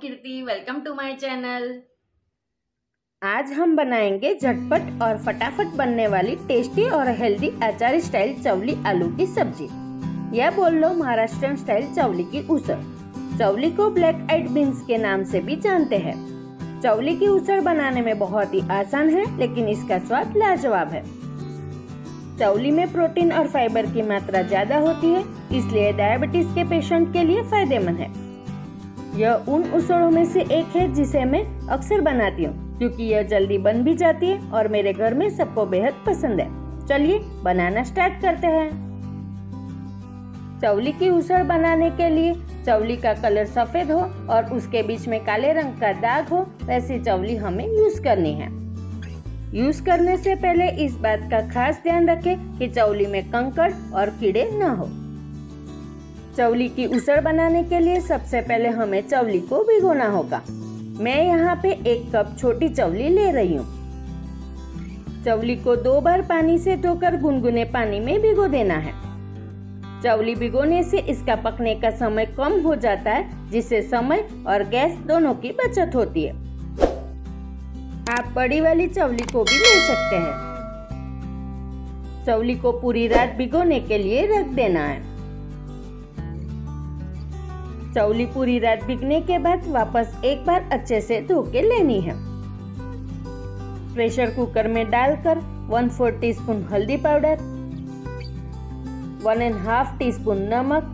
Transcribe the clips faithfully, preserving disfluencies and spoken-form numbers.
Kirti, welcome to my channel. आज हम बनाएंगे झटपट और फटाफट बनने वाली टेस्टी और हेल्दी आचारी स्टाइल चवली आलू की सब्जी, या बोल लो महाराष्ट्रियन स्टाइल चवली की उसळ। चवली को ब्लैक आइड बीन्स के नाम से भी जानते हैं। चवली की उसळ बनाने में बहुत ही आसान है, लेकिन इसका स्वाद लाजवाब है। चवली में प्रोटीन और फाइबर की मात्रा ज्यादा होती है, इसलिए डायबिटीज के पेशेंट के लिए फायदेमंद है। यह उन उसळों में से एक है जिसे मैं अक्सर बनाती हूँ, क्योंकि यह जल्दी बन भी जाती है और मेरे घर में सबको बेहद पसंद है। चलिए बनाना स्टार्ट करते हैं। चवली की उसळ बनाने के लिए चवली का कलर सफेद हो और उसके बीच में काले रंग का दाग हो, वैसी चवली हमें यूज करनी है। यूज करने से पहले इस बात का खास ध्यान रखें कि चवली में कंकड़ और कीड़े न हो। चवली की उसळ बनाने के लिए सबसे पहले हमें चवली को भिगोना होगा। मैं यहाँ पे एक कप छोटी चवली ले रही हूँ। चवली को दो बार पानी से धोकर गुनगुने पानी में भिगो देना है। चवली भिगोने से इसका पकने का समय कम हो जाता है, जिससे समय और गैस दोनों की बचत होती है। आप बड़ी वाली चवली को भी ले सकते हैं। चवली को पूरी रात भिगोने के लिए रख देना है। चवली पूरी रात भिगने के बाद वापस एक बार अच्छे से धो के लेनी है। प्रेशर कुकर में डालकर वन फोर टी स्पून हल्दी powder, one and half teaspoon नमक,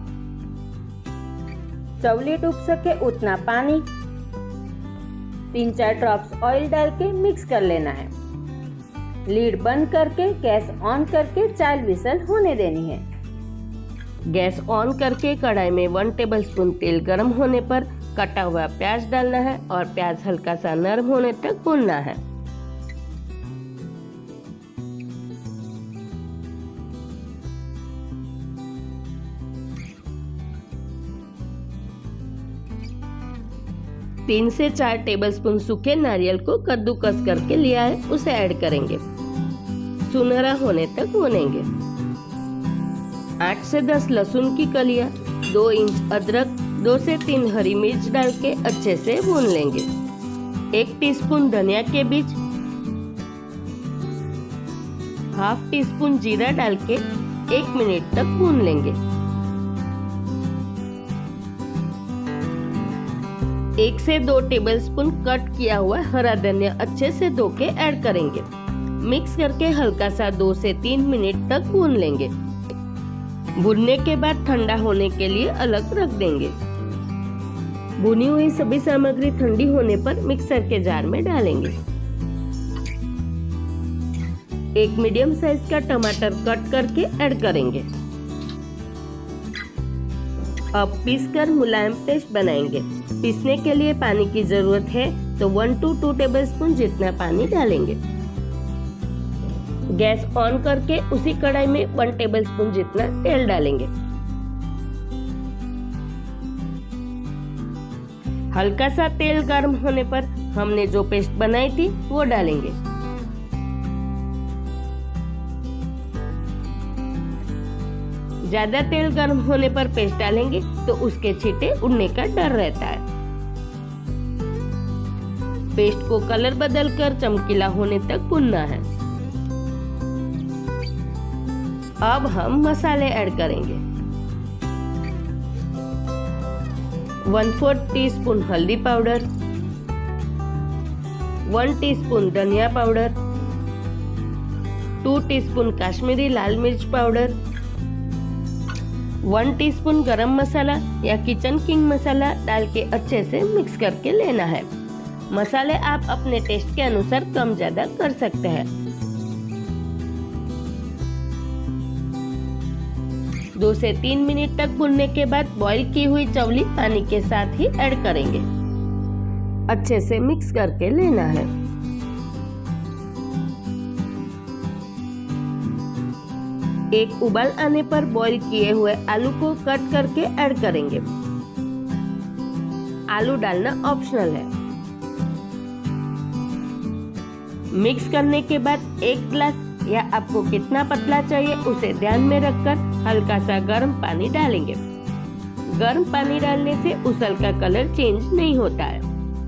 चवली डूब सके उतना पानी, तीन चार ड्रॉप्स ऑयल डाल के मिक्स कर लेना है। लीड बंद करके गैस ऑन करके चार विसल होने देनी है। गैस ऑन करके कढ़ाई में वन टेबलस्पून तेल गरम होने पर कटा हुआ प्याज डालना है और प्याज हल्का सा नरम होने तक भूनना है। तीन से चार टेबलस्पून सूखे नारियल को कद्दूकस करके लिया है, उसे ऐड करेंगे। सुनहरा होने तक भूनेंगे। आठ से दस लहसुन की कलियां, दो इंच अदरक, दो से तीन हरी मिर्च डाल के अच्छे से भून लेंगे। एक टीस्पून धनिया के बीज, हाफ टी स्पून जीरा डाल के एक मिनट तक भून लेंगे। एक से दो टेबलस्पून कट किया हुआ हरा धनिया अच्छे से धो के ऐड करेंगे। मिक्स करके हल्का सा दो से तीन मिनट तक भून लेंगे। भूनने के बाद ठंडा होने के लिए अलग रख देंगे। भुनी हुई सभी सामग्री ठंडी होने पर मिक्सर के जार में डालेंगे। एक मीडियम साइज का टमाटर कट करके ऐड करेंगे। अब पीसकर मुलायम पेस्ट बनाएंगे। पीसने के लिए पानी की जरूरत है तो वन टू टू टेबलस्पून जितना पानी डालेंगे। गैस ऑन करके उसी कढ़ाई में वन टेबलस्पून जितना तेल डालेंगे। हल्का सा तेल गर्म होने पर हमने जो पेस्ट बनाई थी वो डालेंगे। ज्यादा तेल गर्म होने पर पेस्ट डालेंगे तो उसके छींटे उड़ने का डर रहता है। पेस्ट को कलर बदलकर चमकीला होने तक भूनना है। अब हम मसाले ऐड करेंगे। वन फोर्थ टी स्पून हल्दी पाउडर, वन टीस्पून धनिया पाउडर, टू टीस्पून काश्मीरी लाल मिर्च पाउडर, वन टीस्पून गरम मसाला या किचन किंग मसाला डाल के अच्छे से मिक्स करके लेना है। मसाले आप अपने टेस्ट के अनुसार कम ज्यादा कर सकते हैं। दो से तीन मिनट तक भूनने के बाद बॉईल की हुई चवली पानी के साथ ही ऐड करेंगे। अच्छे से मिक्स करके लेना है। एक उबाल आने पर बॉईल किए हुए आलू को कट करके ऐड करेंगे। आलू डालना ऑप्शनल है। मिक्स करने के बाद एक गिलास या आपको कितना पतला चाहिए उसे ध्यान में रखकर हल्का सा गर्म पानी डालेंगे। गर्म पानी डालने से उसल का कलर चेंज नहीं होता है।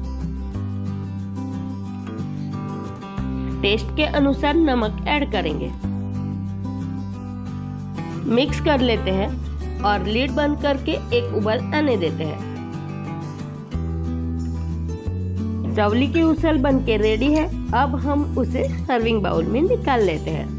टेस्ट के अनुसार नमक ऐड करेंगे। मिक्स कर लेते हैं और लीड बंद करके एक उबाल आने देते हैं। चवली की उसल बनके रेडी है। अब हम उसे सर्विंग बाउल में निकाल लेते हैं।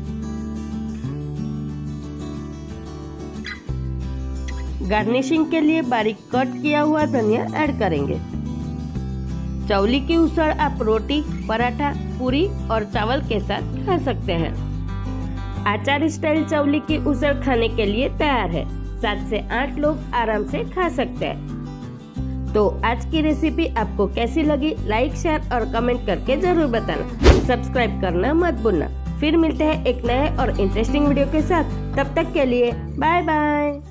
गार्निशिंग के लिए बारीक कट किया हुआ धनिया ऐड करेंगे। चवली की उसल आप रोटी, पराठा, पूरी और चावल के साथ खा सकते हैं। आचार स्टाइल चवली की उसल खाने के लिए तैयार है। सात से आठ लोग आराम से खा सकते हैं। तो आज की रेसिपी आपको कैसी लगी, लाइक, शेयर और कमेंट करके जरूर बताना। सब्सक्राइब करना मत भूलना। फिर मिलते हैं एक नए और इंटरेस्टिंग वीडियो के साथ। तब तक के लिए बाय बाय।